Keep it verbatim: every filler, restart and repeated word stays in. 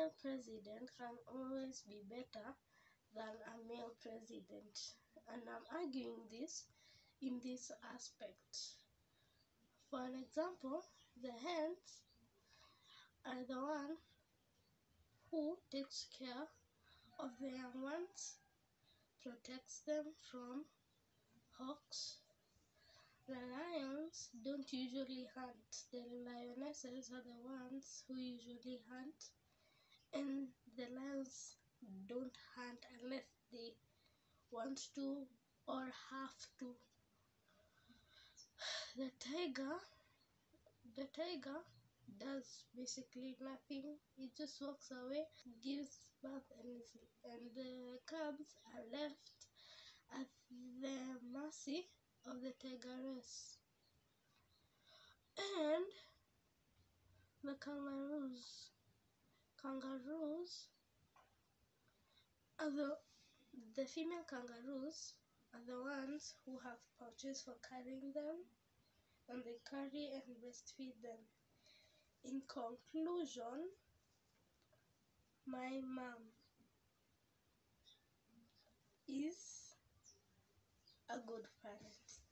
female president can always be better than a male president, and I'm arguing this in this aspect. For an example, the hens are the one who takes care of the young ones, protects them from hawks. The lions don't usually hunt. The lionesses are the ones who usually hunt, and the lions don't hunt unless they want to or have to. The tiger, the tiger does basically nothing. It just walks away, gives birth, and, and the cubs are left at the mercy of the tigress. And the kangaroos. Kangaroos are the, the female kangaroos are the ones who have pouches for carrying them, and they carry and breastfeed them. In conclusion, my mom is a good parent.